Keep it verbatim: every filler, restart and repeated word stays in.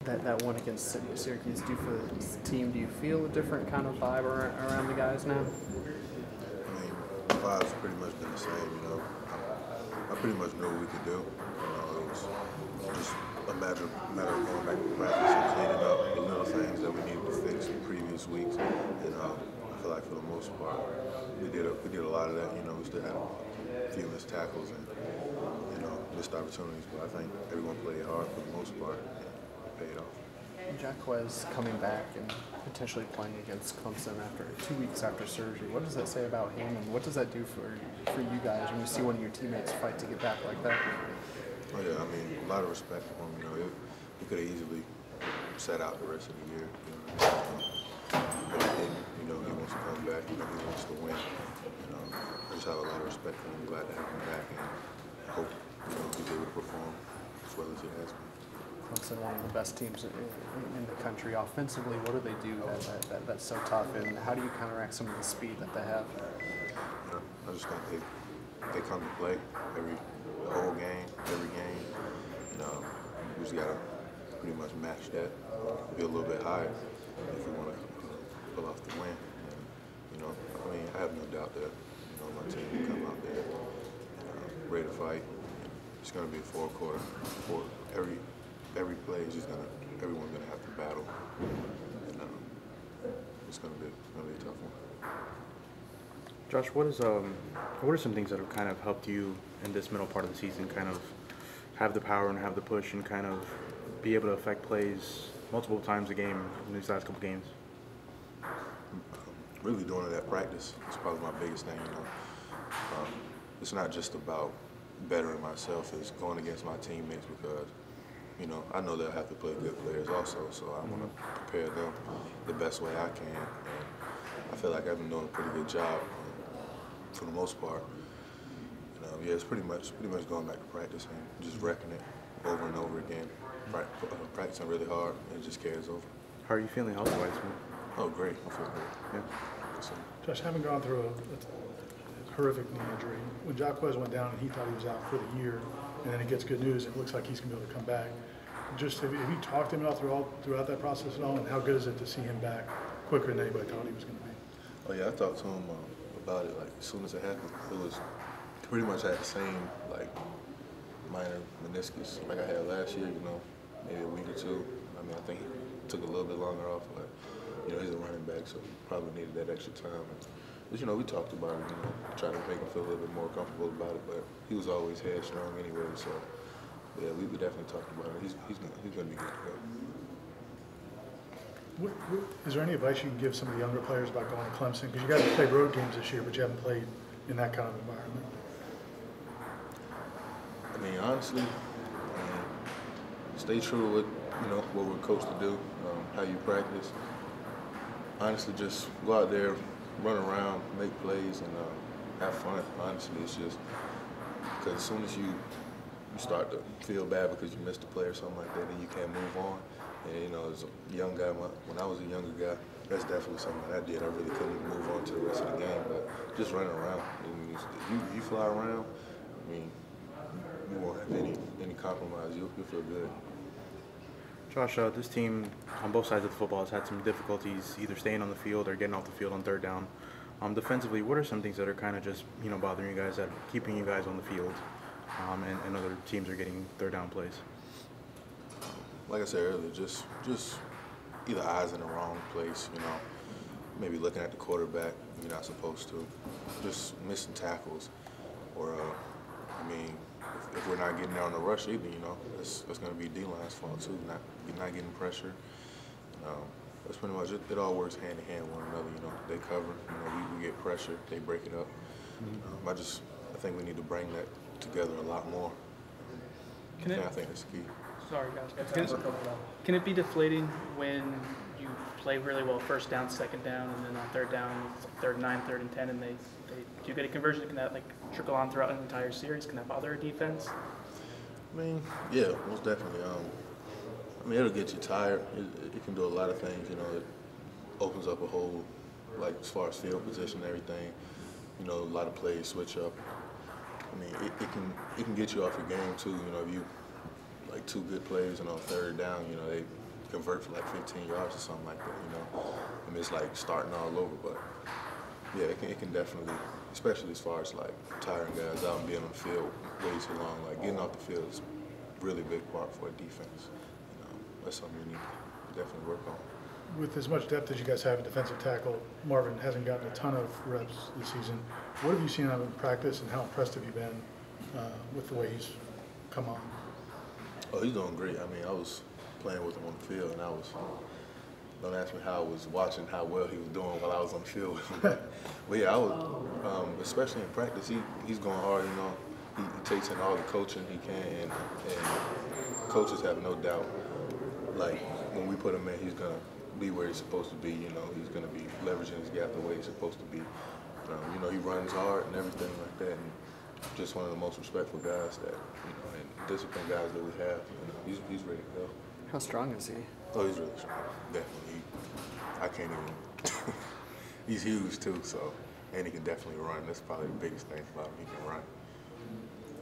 that, that one against Syracuse do for the team? Do you feel a different kind of vibe around, around the guys now? I mean, the vibe's pretty much been the same, you know. I, I pretty much knew what we could do. You know, it was just a matter, matter of going back to practice and cleaning up the little things that we needed to fix in previous weeks. And um, I feel like for the most part, we did a, we did a lot of that. You know, we still had a few missed tackles and, you know, missed opportunities. But I think everyone played hard for the most part and it paid off. Jacquez coming back and potentially playing against Clemson after two weeks after surgery. What does that say about him, and what does that do for for you guys when you see one of your teammates fight to get back like that? Oh yeah, I mean, a lot of respect for him. You know, he could have easily sat out the rest of the year. You know, but he didn't. You know, he wants to come back. You know, he wants to win. You know, I just have a lot of respect for him. I'm glad to have him back, and I hope you know he's able to perform as well as he has been. Clemson, one of the best teams in, in the country. Offensively, what do they do that, that, that, that's so tough, and how do you counteract some of the speed that they have? You know, I just think they they come to play every the whole game, every game. You know, we just gotta pretty much match that, be a little bit higher if we want to you know, pull off the win. And, you know, I mean, I have no doubt that you know my team will come out there and uh, ready to fight. It's gonna be a four quarter, four every. Every play is just gonna, everyone's gonna have to battle, and um, it's gonna be, gonna be a tough one. Josh, what is um, what are some things that have kind of helped you in this middle part of the season, kind of have the power and have the push, and kind of be able to affect plays multiple times a game in these last couple games? Really doing it at practice is probably my biggest thing. You know, um, it's not just about bettering myself; it's going against my teammates because. You know, I know they'll have to play good players also, so I want to prepare them the best way I can. And I feel like I've been doing a pretty good job um, for the most part. You know, yeah, it's pretty much pretty much going back to practice and just wrecking it over and over again, pra uh, practicing really hard, and it just carries over. How are you feeling health-wise, man? Oh, great. I feel great. Yeah. So, Josh, having gone through a, a horrific knee injury, when Jacquez went down and he thought he was out for the year, and then he gets good news, it looks like he's going to be able to come back. Just have you, have you talked to him about throughout, throughout that process at all, and how good is it to see him back quicker than anybody thought he was going to be? oh yeah, I talked to him um, about it like as soon as it happened. It was pretty much had the same like minor meniscus like I had last year. You know, maybe a week or two. I mean, I think he took a little bit longer off, but you know he's a running back, so probably needed that extra time. And, but you know, we talked about it. You know, try to make him feel a little bit more comfortable about it. But he was always headstrong anyway, so. Yeah, we, we definitely talked about it. He's he's gonna, he's gonna be good to go. What, what, is there any advice you can give some of the younger players about going to Clemson? Because you guys have played road games this year, but you haven't played in that kind of environment. I mean, honestly, um, stay true to what you know what we're coached to do, um, how you practice. Honestly, just go out there, run around, make plays, and uh, have fun. Honestly, it's just because as soon as you you start to feel bad because you missed a play or something like that, and you can't move on. And you know, as a young guy, when I was a younger guy, that's definitely something that I did. I really couldn't move on to the rest of the game, but just running around. And you, you, you fly around, I mean, you won't have any any compromise. You'll, you'll feel good. Josh, uh, this team on both sides of the football has had some difficulties either staying on the field or getting off the field on third down. Um, defensively, what are some things that are kind of just you know bothering you guys, that keeping you guys on the field? Um, and, and other teams are getting third down plays? Like I said earlier, just just either eyes in the wrong place, you know, maybe looking at the quarterback you're not supposed to, just missing tackles, or uh, I mean, if, if we're not getting there on the rush either, you know, it's, it's going to be D-line's fault too. Not you're not getting pressure. Um, that's pretty much it. It all works hand in hand with one another. You know, they cover. You know, we, we get pressure. They break it up. Mm-hmm. um, I just I think we need to bring that together a lot more. Can it, I think that's key. Sorry, guys. Can it, can it be deflating when you play really well first down, second down, and then on third down, third and nine, third and ten, and they, they do you get a conversion? Can that like trickle on throughout an entire series? Can that bother a defense? I mean, yeah, most definitely. Um, I mean, it'll get you tired. It, it can do a lot of things. You know, it opens up a whole, like as far as field position and everything. You know, a lot of plays switch up. I mean, it, it can it can get you off your game too. You know, if you like two good plays and on third down, you know, they convert for like fifteen yards or something like that. You know, I mean, it's like starting all over, but yeah, it can, it can definitely, especially as far as like tiring guys out and being on the field way too long. Like getting off the field is a really big part for a defense. You know, that's something you need to definitely work on. With as much depth as you guys have in defensive tackle, Marvin hasn't gotten a ton of reps this season. What have you seen out of him in practice, and how impressed have you been uh, with the way he's come on? Oh, he's doing great. I mean, I was playing with him on the field, and I was, don't ask me how I was watching how well he was doing while I was on the field with him. But, but yeah, I was, um, especially in practice, he, he's going hard, you know. He, he takes in all the coaching he can, and, and coaches have no doubt, like, when we put him in, he's going to be where he's supposed to be. You know, he's going to be leveraging his gap the way he's supposed to be. Um, you know, he runs hard and everything like that, and just one of the most respectful guys that, you know, and disciplined guys that we have. You know, he's, he's ready to go. How strong is he? Oh, he's really strong. Definitely. He, I can't even. He's huge too, so, and he can definitely run. That's probably the biggest thing about him. He can run.